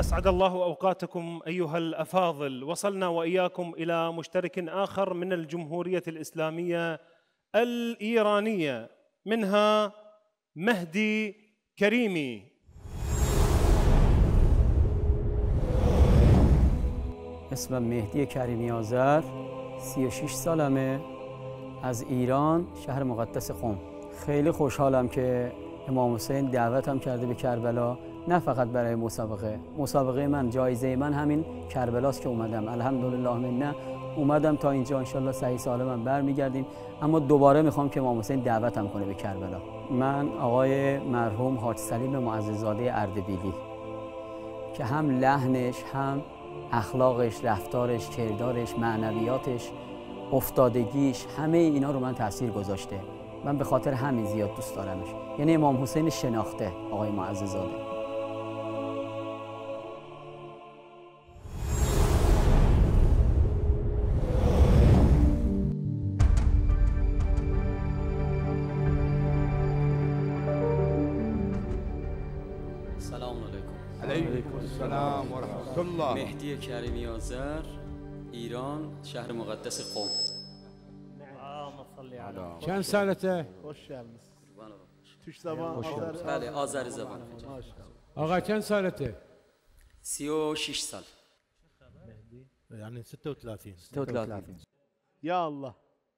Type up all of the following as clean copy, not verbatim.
أسعد الله أوقاتكم أيها الأفاضل. وصلنا وإياكم إلى مشترك آخر من الجمهورية الإسلامية الإيرانية، منها مهدي کریمی. اسمم مهدی کریمی آذر، 36 سالمه، از ایران، شهر مقدس قم. خیلی خوشحالم که امام حسین دعوتم کرده به کربلا، نه فقط برای مسابقه من، جایزه من همین کربلاست که اومدم. الحمدلله منه اومدم تا اینجا، انشالله صحیح سالم برمیگردیم. اما دوباره میخوام که امام حسین دعوتم کنه به کربلا. من آقای مرحوم حاج سلیم معززاده اردبیلی که هم لحنش، هم اخلاقش، رفتارش، کردارش، معنویاتش، افتادگیش، همه اینا رو من تاثیر گذاشته. من به خاطر همین زیاد دوست دارمش. یعنی امام حسین شناخته، آقای معززاده. سلام علیکم. علیکم السلام و رحمت الله. مهدی کریمی آذر، ایران، شهر مقدس قم. چند سالته؟ توش زبان بله، آذر زبان. آقا چند سالته؟ 36 سال. یعنی 36. یا الله.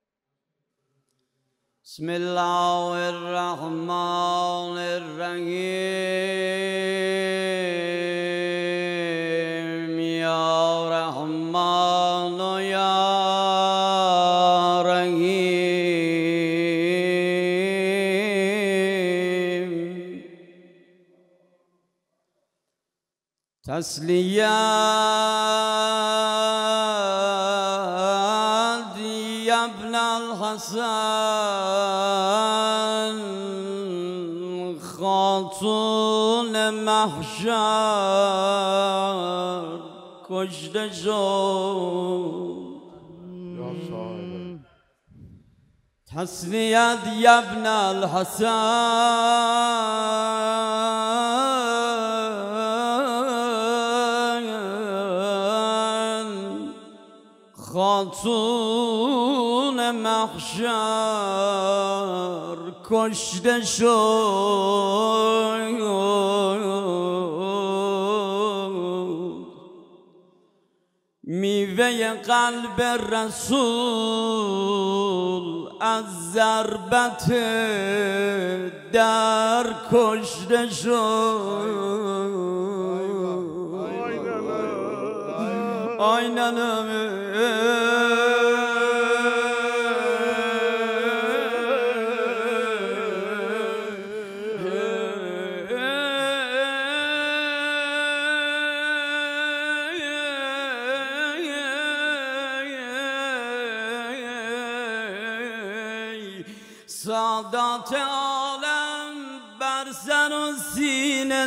بسم الله الرحمن الرحیم. یا رحمان و یا رحیم. تسلیت یا ابن الحسن، خاتون محشر کشته شد. تسلیت یا ابن الحسن، خاتون محشر کشته شد. میوه قلب رسول از ضربت در کشته شد. آی ننمه سادات عالم بر سر و سینه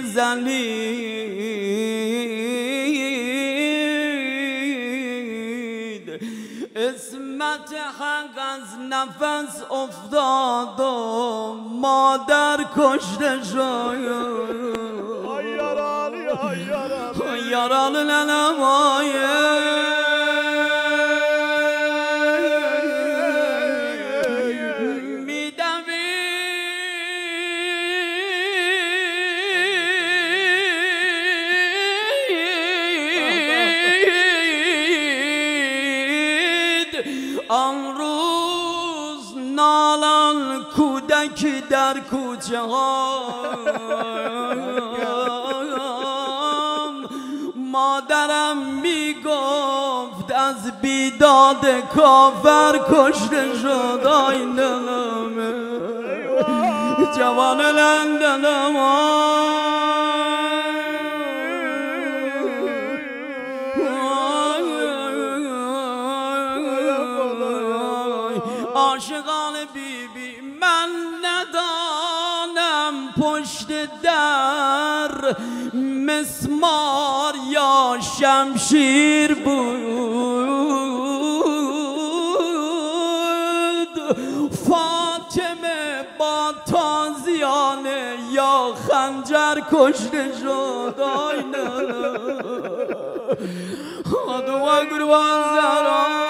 زنید، اسمت حق از نفس افتاد و مادر کشته شد. یاران لنمایه آن روز نالان کودک در کوچه ها، مادرم میگفت از بیداد کافر کشته شد. آی دلمه جوان لندنم، عاشقان بیبی من ندانم پشت در مسمار یا شمشیر بود. فاطمه با تازیانه یا خنجر در کشته شد آینه دعا قربان زهرا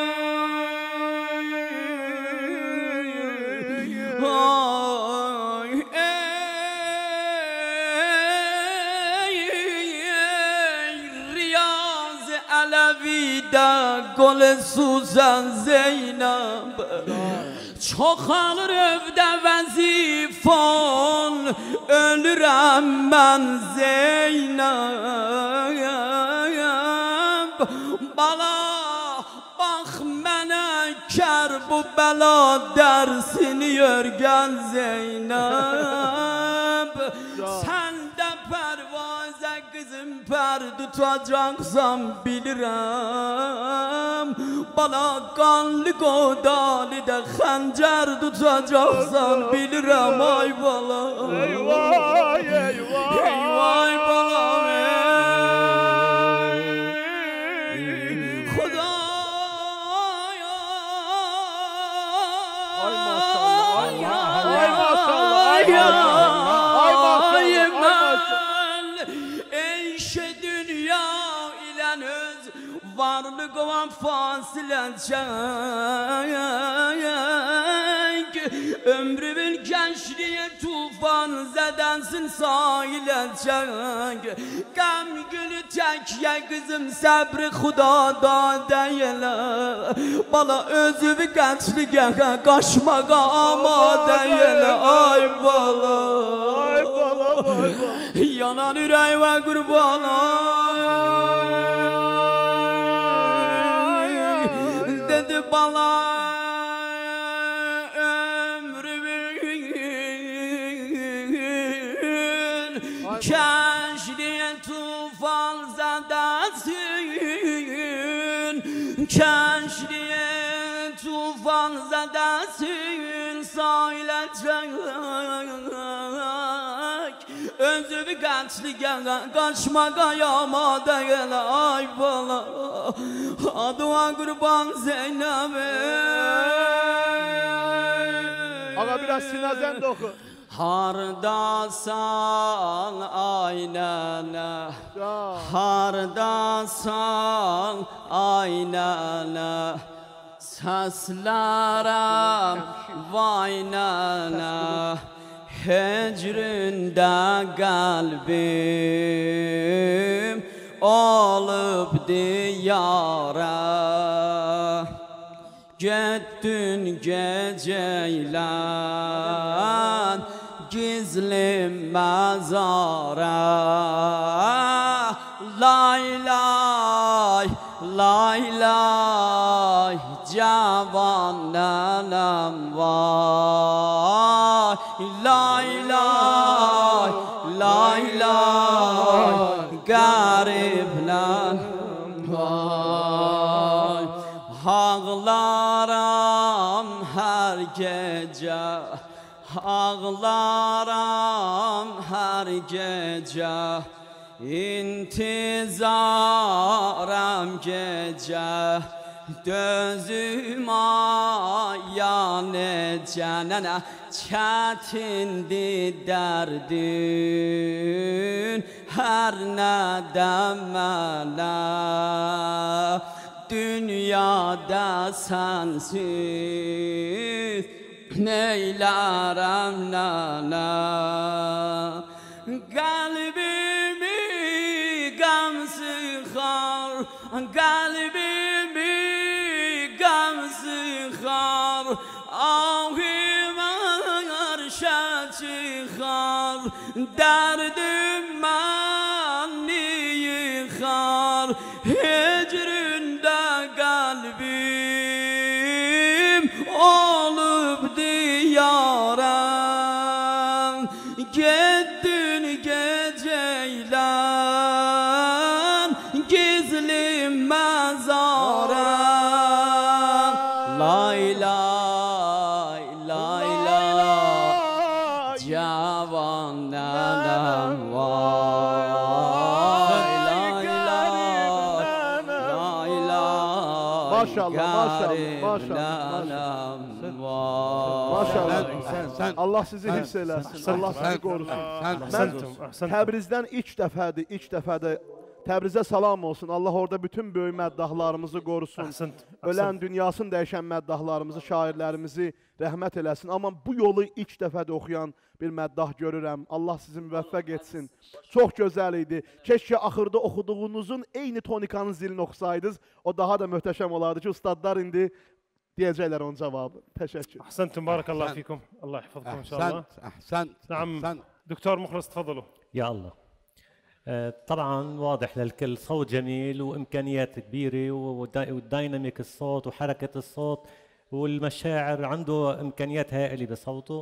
گل سوزن زینب چخال رفته وظیفان ölürəm mən Zeynep bala bax mənə kər bu bəla dərsini örgən Zeynep sən də pərvazə qızım pər tutacaqsan bilirəm bala qanlı qodalıda xəncər tutacaqsan bilirəm ay bala Eyvah eyvah eyvah bala Xudaya Ay maşallah ay maşallah ay maşallah eyşe dünya ilə öz varlığıma fasiləçək ömrümün gençliğe tufan zedensin sahilecek Gam günü tek ye kızım sabri Xudadan deyile Bala özümü gençliğe kaçmağa amadeyile Ay bala ay bala ay bala Yanan yüreğime kurban dedi bala Keşliğe tufan zedesin Keşliğe tufan zedesin Sahilecek Özümü gençliğe kaçmağa yamadayım Ay bala Adıma kurban Zeynep'e Aga biraz sinazen de oku Hardasan aynana Hardasan aynana Seslerim vaynana Hecrində qəlbim Olub diyara Getdin gecəylə Gizli məzara Lay lay lay lay Cavan nənəm var Lay lay lay lay Qərib nənəm var Ağlaram hər gecə Ağlaram hər gecə İntizarım gecə Dözüm ayan necə Nənə çətindir dərdin Hər nədə mənə Dünyada sensiz neylərəm nənə Qəlbimi qəm sıxar Qəlbimi qəm sıxar Ahimə arşa çıxar Dərdim məni yıxar Hecrində qəlbim olub diyara Getdin gecəylə gizli məzara Lay lay lay lay Cavan nənəm var ما شاء الله ما شاء الله ما شاء الله ما شاء الله. Allah sizi hifz eləsin. Allah sizi qorusun. Mən Təbrizdən ilk dəfədir Təbrizə salam olsun. Allah orada bütün böyük məddahlarımızı qorusun. Ölən dünyasını dəyişən məddahlarımızı, şairlərimizi rəhmət eləsin. Amma bu yolu ilk dəfədə oxuyan bir məddah görürəm. Allah sizi müvəffəq etsin. Çox gözəl idi. Keşke axırda oxuduğunuzun eyni tonikanın zilini oxusaydınız. O daha da möhtəşəm olardı ki, ustadlar indi diyecekler onun cevabı. Teşekkür. أحسنتم بارك الله فيكم. الله يحفظكم إن شاء الله. أحسنت. نعم دكتور مخلص تفضلوا. يا الله. طبعا واضح للكل صوت جميل وامكانيات كبيره والديناميك الصوت وحركه الصوت والمشاعر، عنده امكانيات هائله بصوته.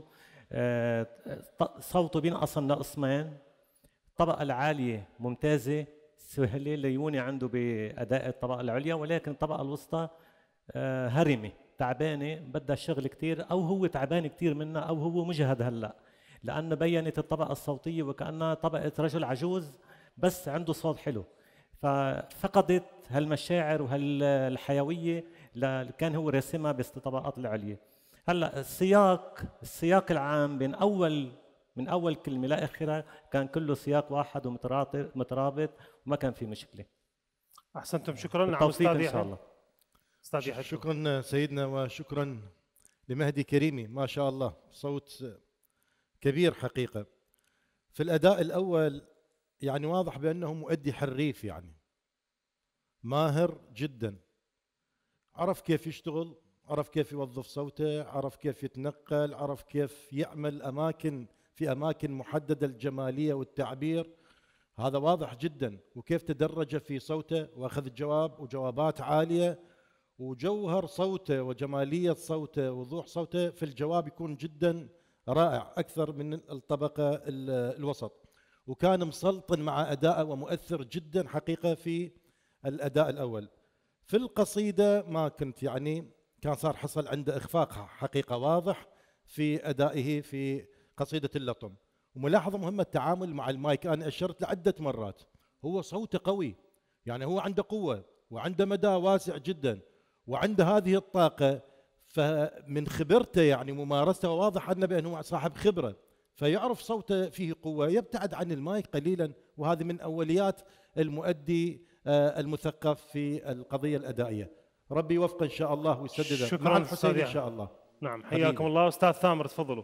صوته بينقسم لقسمين، الطبقه العاليه ممتازه سهله ليوني عنده باداء الطبقه العليا، ولكن الطبقه الوسطى هرمه تعبانه بدها شغل كثير، او هو تعبان كثير منها او هو مجهد هلا، لأن بينت الطبقة الصوتية وكأنها طبقة رجل عجوز بس عنده صوت حلو، ففقدت هالمشاعر وهالحيوية اللي كان هو راسمها بالطبقات العليا. هلا السياق العام بين من أول كلمة لآخرها كان كله سياق واحد ومترابط وما كان في مشكلة. أحسنتم، شكرا. نعم أستاذ إن شاء الله. شكرا سيدنا، وشكرا لمهدي كريمي، ما شاء الله صوت كبير حقيقة. في الأداء الأول يعني واضح بأنه مؤدي حريف، يعني ماهر جدا، عرف كيف يشتغل، عرف كيف يوظف صوته، عرف كيف يتنقل، عرف كيف يعمل في أماكن محددة الجمالية والتعبير، هذا واضح جدا، وكيف تدرج في صوته وأخذ وجوابات عالية، وجوهر صوته وجمالية صوته ووضوح صوته في الجواب يكون جدا رائع أكثر من الطبقة الوسط، وكان مسلطن مع أداءه ومؤثر جدا حقيقة في الأداء الأول. في القصيدة ما كنت يعني كان صار حصل عنده إخفاق حقيقة واضح في أدائه في قصيدة اللطم. وملاحظة مهمة التعامل مع المايك، أنا أشرت لعدة مرات هو صوته قوي، يعني هو عنده قوة وعنده مدى واسع جدا وعنده هذه الطاقة، فمن خبرته يعني ممارسته واضح عنه بأنه صاحب خبرة، فيعرف صوته فيه قوة، يبتعد عن المايك قليلا، وهذه من أوليات المؤدي المثقف في القضية الأدائية. ربي يوفقه إن شاء الله ويسدده. شكرا الحسين إن شاء الله. نعم حياكم الله. أستاذ ثامر تفضلوا.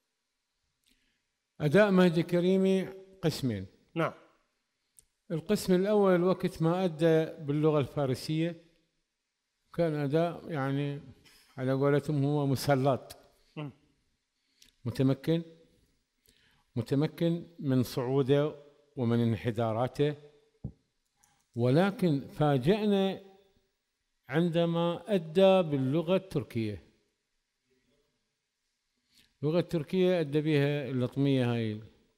أداء مهدي كريمي قسمين. نعم. القسم الأول وقت ما أدى باللغة الفارسية كان أداء يعني على قولتهم هو مسلط، متمكن من صعوده ومن انحداراته، ولكن فاجأنا عندما أدى باللغة التركية. اللغة التركية أدى بها اللطمية هاي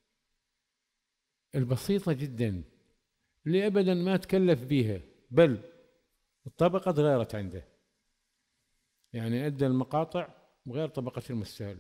البسيطة جدا اللي أبدا ما تكلف بها، بل الطبقة تغيرت عنده، يعني أدى المقاطع بغير طبقة المستهل.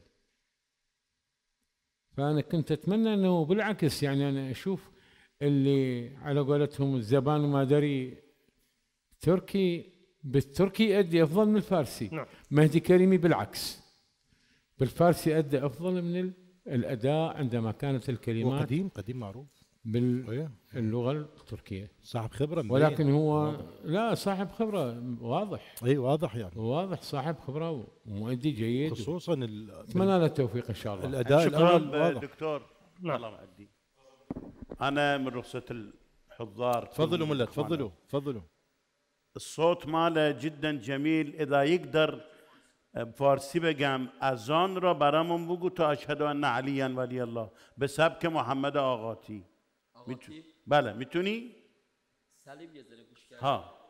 فأنا كنت أتمنى أنه بالعكس، يعني أنا أشوف اللي على قولتهم الزبان ما دري تركي بالتركي أدي أفضل من الفارسي. نعم. مهدي كريمي بالعكس، بالفارسي أدى أفضل من الأداء عندما كانت الكلمات قديم معروف باللغة التركية، صاحب خبرة، ولكن هو لا صاحب خبرة واضح. اي واضح، يعني واضح صاحب خبرة ومؤدي جيد، خصوصا اتمنى له التوفيق ان شاء الله. الاداء الاول واضح. دكتور نعم. الله معدي، انا من رخصة الحضار. تفضلوا ملا، تفضلوا. الصوت ماله جدا جميل، اذا يقدر بفارسی بگم اذان را برامون بگو تا اشهد ان علیا ولی الله به سبک محمد آقاتی. بله میتونی؟ سلیم یه ذره گوش کرد.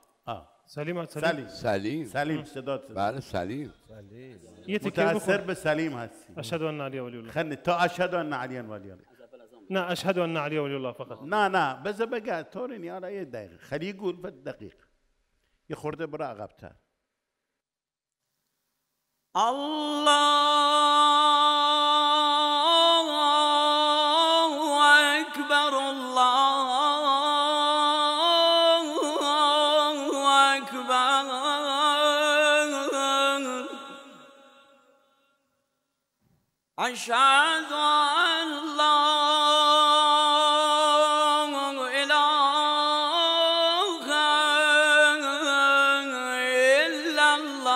سلیم صدات. بله سلیم. متأثر به سلیم هستی. أشهد أن علي ولي الله. خلني تا اشهد ان علیا ولی الله. لا أشهد أن علي ولي الله فقط. نه بذار بگه طورینی حالا یه دقیقه خلی گول به دقیق یه خورده برو عقب‌تر. الله أكبر الله أكبر أشهد أن لا إله إلا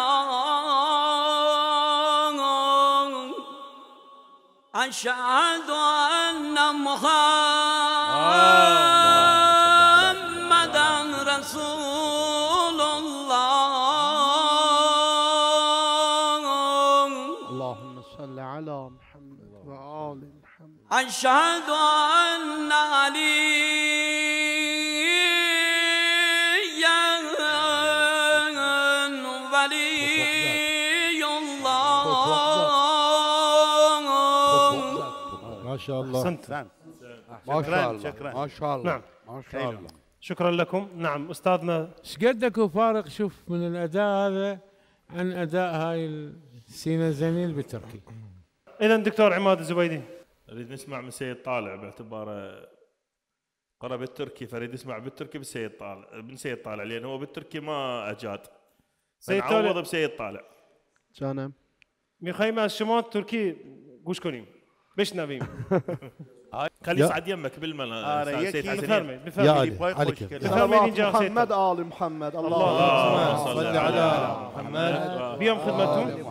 الله أشهد أن محمدًا رسول الله اللهم صل على محمد وآل محمد أشهد أن عليا ولي الله ما شاء الله. أحسنت. ما شاء الله شكرا. ما شاء الله نعم. ما شاء الله. شكرا لكم. نعم أستاذنا، شقدك فارق شوف من الأداء هذا عن أداء هاي السينا زنيل بالتركي. إذا دكتور عماد الزبيدي نريد نسمع من سيد طالع باعتباره قرأ بالتركي، فريد يسمع بالتركي من سيد طالع لأن هو بالتركي ما أجاد. سيد طالع نعوض بسيد طالع. جانم میخوایم از شما ترکی گوش کنیم، بشنویم. خلي يصعد يمك بالمنا سيد حسين. بفرمي يا علي بفرمي محمد آل محمد. اللهم صل على محمد. بیام خدمتتون.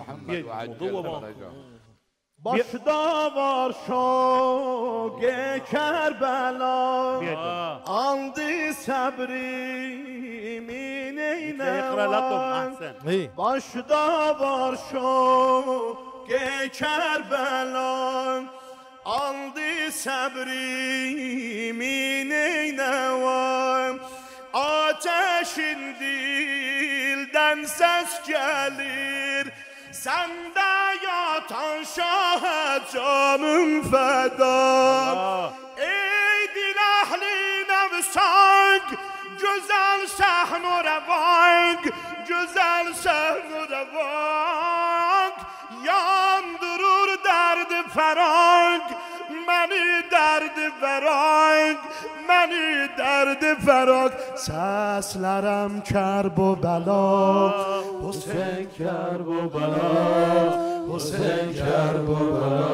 Başdavar şoge Kerbela aldı sabrimin eylevan. Başdavar şoge Kerbela aldı sabrimin eylevan. Ateşin dilden ses gelir, sende yatan şahe canım feda. Ey dil ehline vsang, güzel sehn-u revang, güzel sehn-u revang. Yandırır derdi ferang, məni derdi ferang, məni derdi ferang. Səslərəm Kərbəla, Hüseyn Kərbəla, Hüseyn Kərbəla.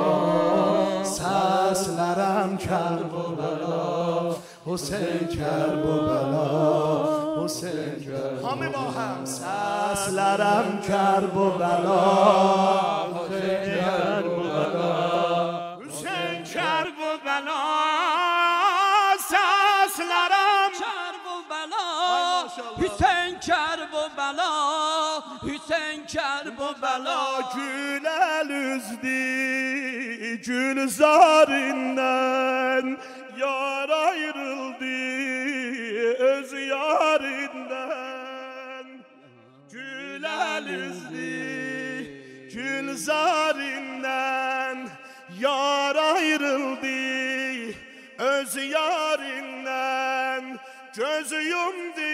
Səslərəm Kərbəla, Hüseyn Kərbəla, Hüseyn Kərbəla. Hamı با هم. Səslərəm Kərbəla, Hüseyn Kərbəla, Hüseyn Kərbəla. Səslərəm Kərbəla, Hüseyn Kərbəla, Hüseyn Kərbəla. Güləl üzdü gülzarından, yar ayrıldı öz yarinden. Güləl üzdü gülzarından, yar ayrıldı öz yarinden. Göz yumdu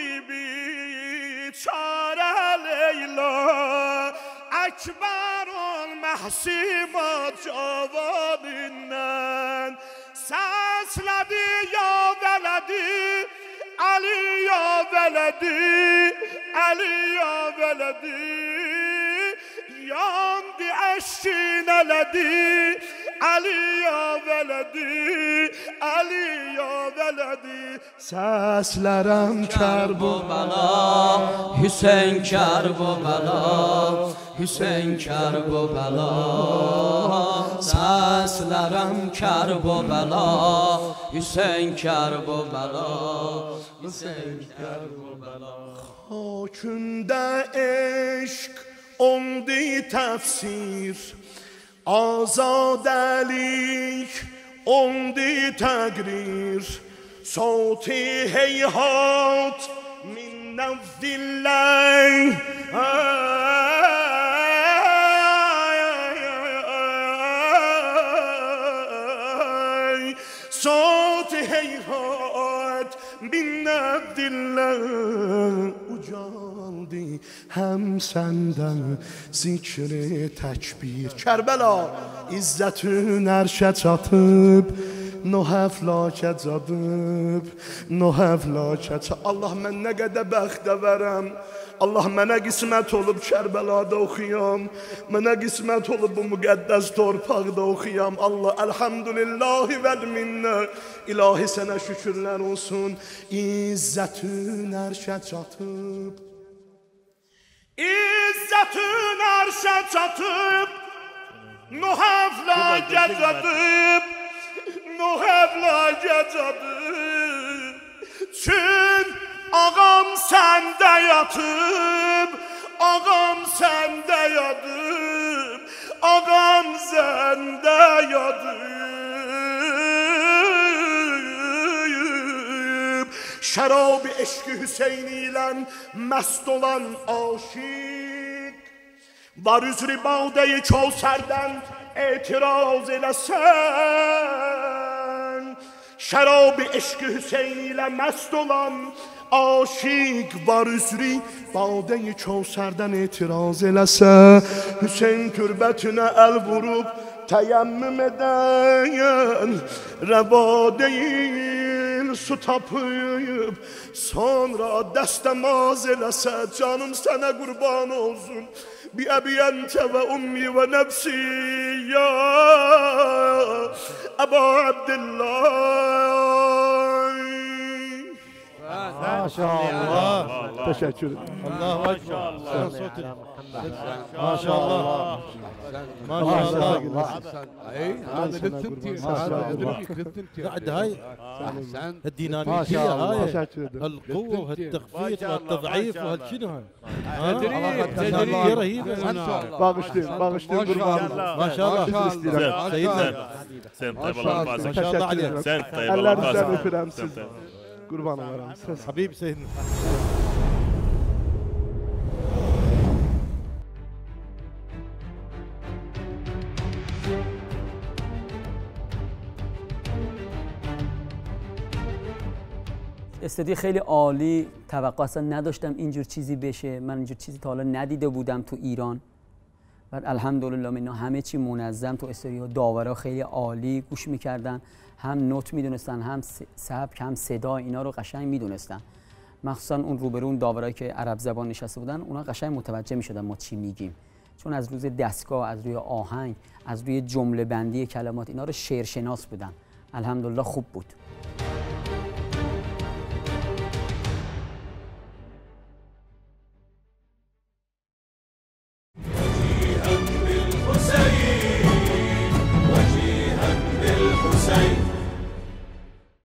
biçare Leyla, ekber ol məhsima cavanından. Səslədi ya vələdi, Ali ya vələdi, Ali ya vələdi. Yandı eşkin elədi, Ali ya vələdi, Ali ya vələdi. Səslərəm Kərbəla, Hüseyn Kərbəla, Hüseyn Kərbəla. Səslərəm Kərbəla, Hüseyn Kərbəla, Hüseyn Kərbəla. Xakündə eşq ondi təfsir, azadəlik ondi təqrir. Sauti heyhat min nevdilləh, sauti heyhat min nevdilləh. Ucaldı hem senden zikri tekbir. Kerbela İzzetün erşe çatıp نه فلاکت جادıb نه فلاکت. Allah mən nə qədər bəxtə verəm. Allah mənə qismət olub Kərbəlada oxuyam. Mənə qismət olub bu müqəddəs torpaqda oxuyam. Allah elhamdülillahi vəl minnə. İlahi sənə şükürlər olsun. İzzətün ərşə çatıb. İzzətün ərşə çatıb. Nuhə fəlakət çatıb. Nuhə fəlakət çatıb. Çün ağam səndə yatıb, ağam səndə yatıb, ağam səndə yatıb. Şərab-ı eşq-i Hüseyn ilə məst olan aşiq var üzrü badə-i Kəvsərdən etiraz eləsən. Şərab-ı eşq-i Hüseyn ilə məst olan aşiq var üzrü badə-i Kəvsərdən etiraz eləsə. Hüseyn türbətinə əl vurub təyəmmüm edən rəva deyil su tapıb sonra dəstəmaz eləsə. Canım sənə qurban olsun bi əbi əntə və ummi və nəfsi ya Əba Abdillah. Maşallah. Teşekkür ederim. Allahu Ekber. Maşallah. Maşallah. هذا للتمثيل هذا قاعد هاي الديناميكية هاي القوة والتخفيف والتضعيف وهالشنو هاي تدريب رهيبة. Bağışlayın, bağışlayın kurbanım. Maşallah. سيدنا سن طيب الله راسك. ما شاء الله عليك. سن طيب الله Ellerinizden راسك. öpürəm siz. Kurban olarım. حبيبي سيدنا. استودیو خیلی عالی. توقع اصلا نداشتم اینجور چیزی بشه. من اینجور چیزی تا حالا ندیده بودم تو ایران. بعد الحمدلله من همه چی منظم تو استودیو. داورا خیلی عالی گوش میکردن، هم نوت میدونستن، هم سبک، هم صدا، اینا رو قشنگ میدونستن. مخصوصا اون روبرون داورایی که عرب زبان نشسته بودن، اونا قشنگ متوجه میشدن ما چی میگیم، چون از روز دستگاه، از روی آهنگ، از روی جمله بندی کلمات، اینا رو شعرشناس بودن. الحمدلله خوب بود.